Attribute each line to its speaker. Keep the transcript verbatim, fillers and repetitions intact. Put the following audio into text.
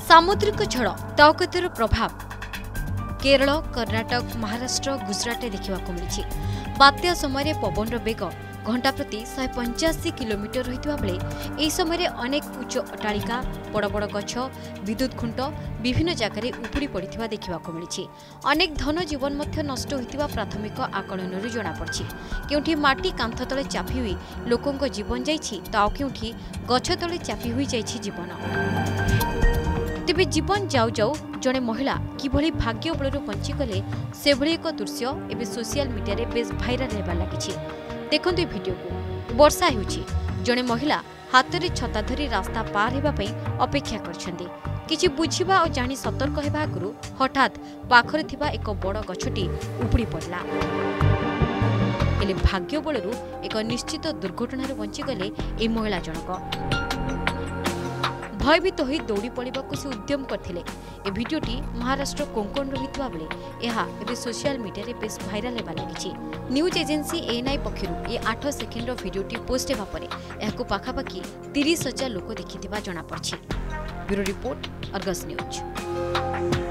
Speaker 1: सामुद्रिक झड़ ताओकतर प्रभाव केरल, कर्णाटक, महाराष्ट्र, गुजरात में देखा मिली। बात्या समय पवन बेग घंटा प्रति शहे पंचाशी किलोमीटर रही बेले यह समय अनेक उच्च अट्टालिका, बड़ बड़ गछ, विद्युत खुंट विभिन्न जगह उपुड़ी पड़ा देखा मिली। अनेक धन जीवन मध्य नष्ट होता प्राथमिक आकलन जमापड़ी। केउठी माटी कांथ तले चापी हुई लोकों जीवन जाइछि तो आउ केउठी गछ तले चापी हुई जाइछि जीवन। तेबे जीवन जाऊ जाऊ जड़े महिला किभली भाग्य बल बंचीगले से भली एक दृश्य एवं सोशल मीडिया रे बेस भाइराल होगा लगी। देखंतु भिडियो को। वर्षा होउछि, जड़े महिला हाथ में छता धरी रास्ता पार होगापी अपेक्षा करछन्ती। किछि बुझिबा और जानी सतर्क हेबा आगुरु हठात पाखरे थिबा एक बड़ गछटी उपुड़ी पड़ला। हेले भाग्य बलरू एक निश्चित दुर्घटना बंचीगले ए महिला जनक। भयभीत हो दौड़ी पड़ा से उद्यम करथिले। ए भिडियोटी महाराष्ट्र कोंकण रही बेले यह सोशल मीडिया रे बेस भाइराल होगा लगी। न्यूज एजेंसी एएनआई पक्षर ये आठ सेकेंड भिडियोटी पोस्ट होगा पर यह पाखापाखि तीस हजार लोक देखि जनापड़ी। Bureau report, Argus news.